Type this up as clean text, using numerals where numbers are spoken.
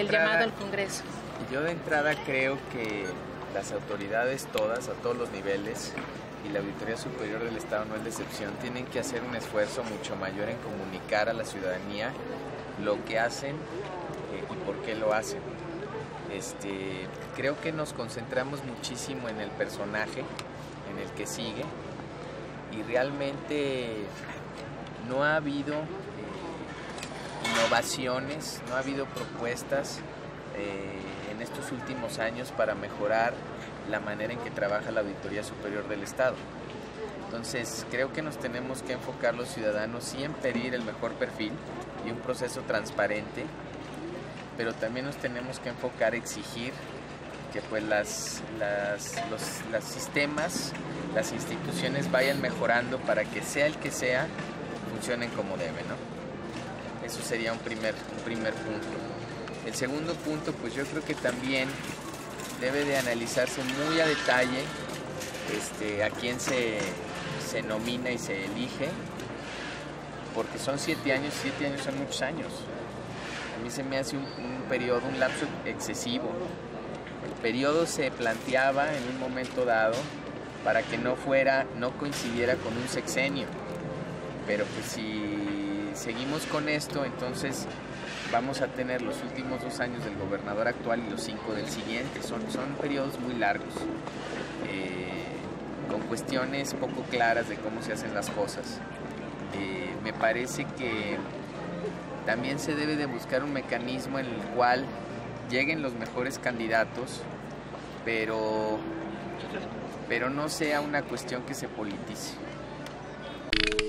el llamado al Congreso? Yo de entrada creo que las autoridades todas, a todos los niveles, y la Auditoría Superior del Estado no es la excepción, tienen que hacer un esfuerzo mucho mayor en comunicar a la ciudadanía lo que hacen y por qué lo hacen. Creo que nos concentramos muchísimo en el personaje, en el que sigue, y realmente no ha habido innovaciones, no ha habido propuestas en estos últimos años para mejorar la manera en que trabaja la Auditoría Superior del Estado. Entonces, creo que nos tenemos que enfocar los ciudadanos sí en pedir el mejor perfil y un proceso transparente, pero también nos tenemos que enfocar a exigir que pues los sistemas, las instituciones vayan mejorando para que sea el que sea, funcionen como deben, ¿no? Eso sería un primer punto. El segundo punto, pues yo creo que también debe de analizarse muy a detalle a quién se nomina y se elige, porque son 7 años, 7 años son muchos años. A mí se me hace un periodo, un lapso excesivo. El periodo se planteaba en un momento dado para que no coincidiera con un sexenio, pero pues si seguimos con esto, entonces vamos a tener los últimos 2 años del gobernador actual y los 5 del siguiente. Son periodos muy largos, con cuestiones poco claras de cómo se hacen las cosas. Me parece que también se debe de buscar un mecanismo en el cual lleguen los mejores candidatos, pero no sea una cuestión que se politice.